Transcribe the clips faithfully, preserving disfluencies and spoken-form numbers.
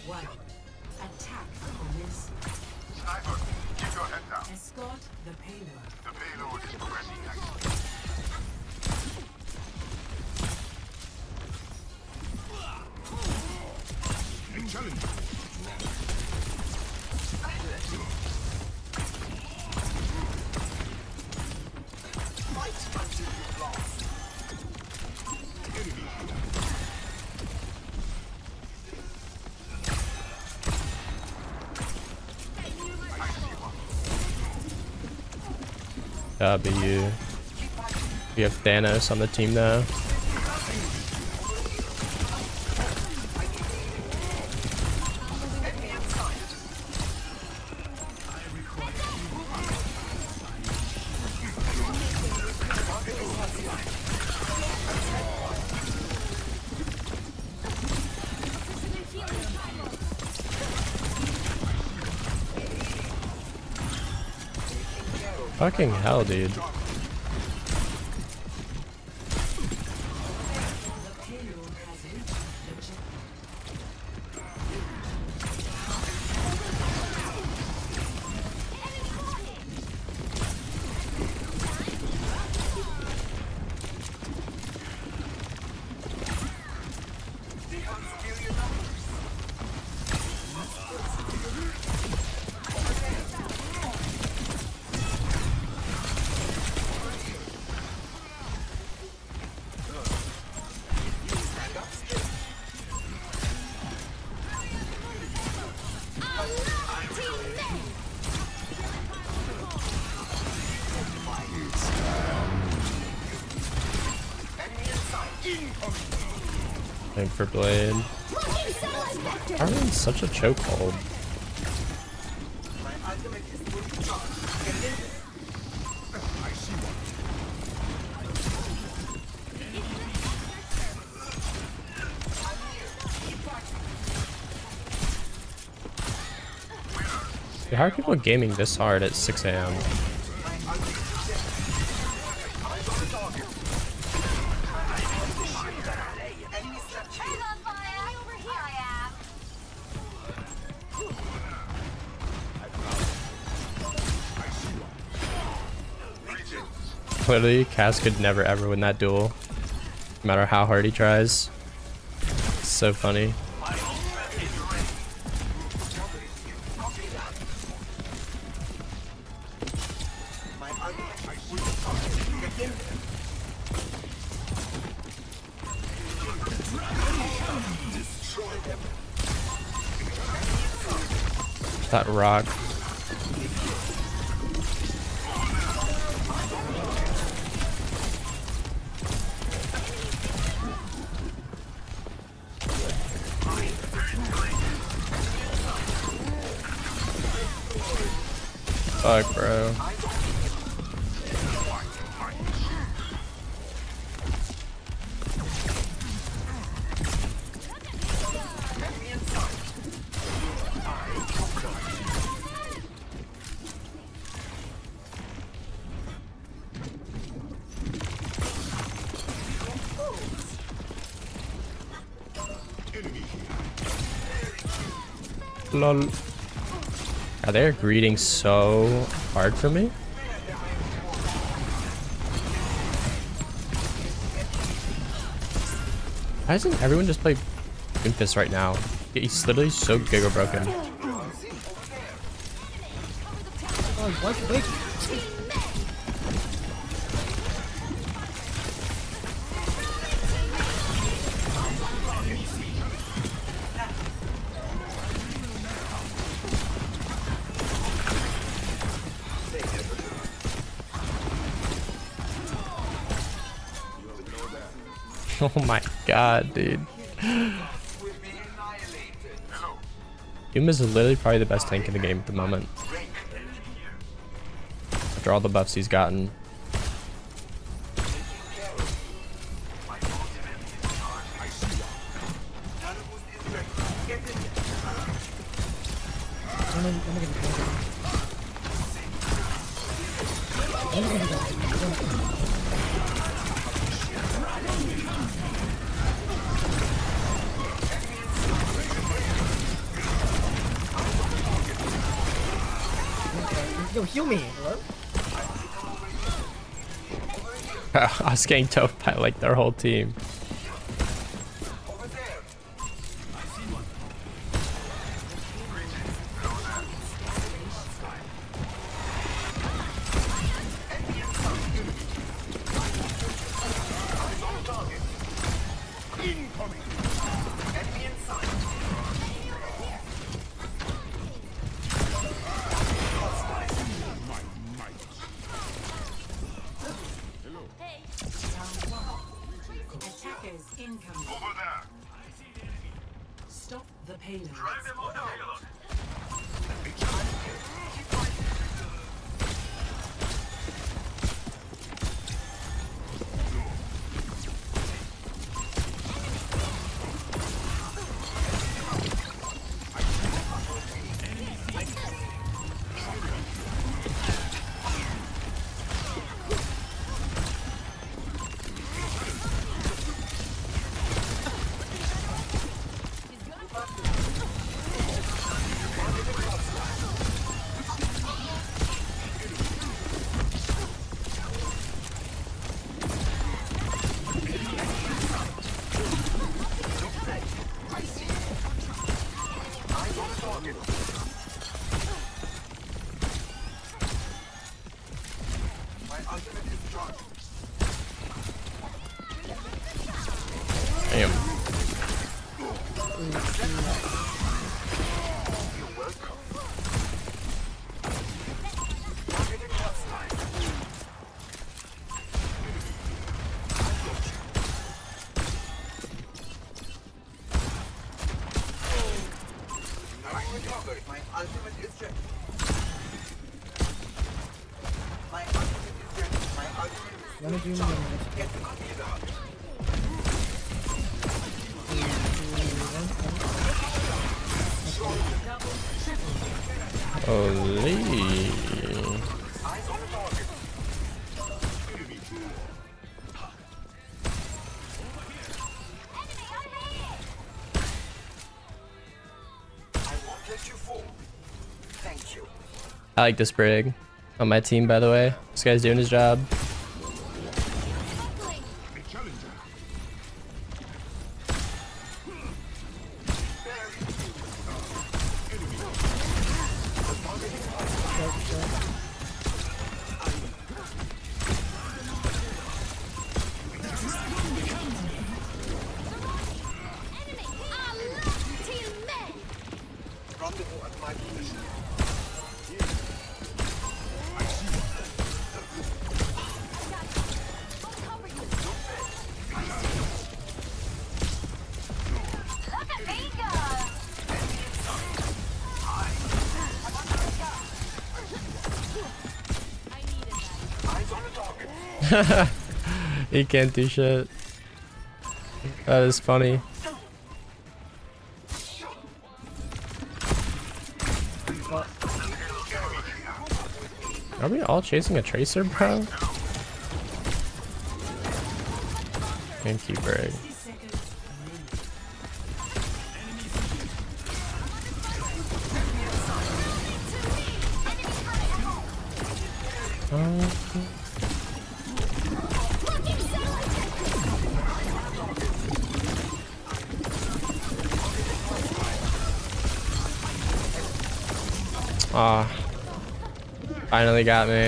one. Attack commence. Sniper, keep your head down. Escort the payload. The payload is ready. Challenge. Fight until you've lost. Enemy. W. We have Thanos on the team now. Fucking hell, dude. Aim for blade. I'm in such a chokehold. Dude, how are people gaming this hard at six A M? Literally, Cass could never ever win that duel, no matter how hard he tries. It's so funny. That rock. Fuck, bro. Lol. Are they greeting so hard for me? Why doesn't everyone just play Doomfist right now? He's literally so giga broken. Oh, what? Wait. Oh my god, dude. Doom is literally probably the best tank in the game at the moment. After all the buffs he's gotten. Yo, heal me, bro. I was getting toped by like their whole team. Attackers incoming. Over there. Stop the payload. Drive them on the payload. Damn. My ultimate is ready. My ultimate is ready. My ultimate is Wanna do me? Get the copy of the heart. Holy. Eyes on the target. I won't let you fall. Thank you. I like this Brig on my team, by the way. This guy's doing his job. Rendezvous at my position. Eyes on the target. He can't do shit. That is funny. Are we all chasing a Tracer, bro? Thank you, Brig. Uh, Ah, finally got me.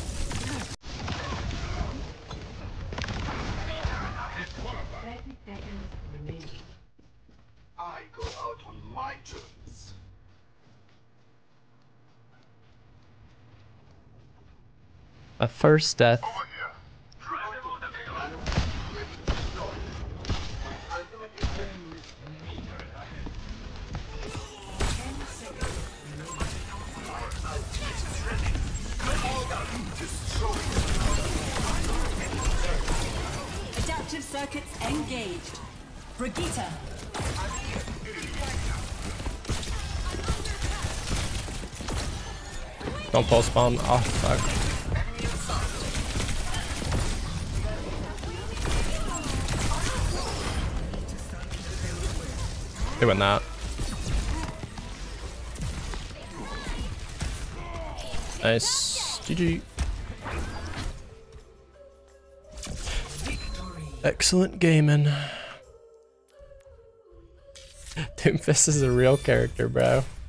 I go out on my terms. A first death. Over here. Drive them on the payload. My ultimate is ready. Adaptive circuits engaged. Brigitte. Don't pull spawn. Oh, fuck. Doing that. Nice. G G. Excellent gaming. Doomfist is a real character, bro.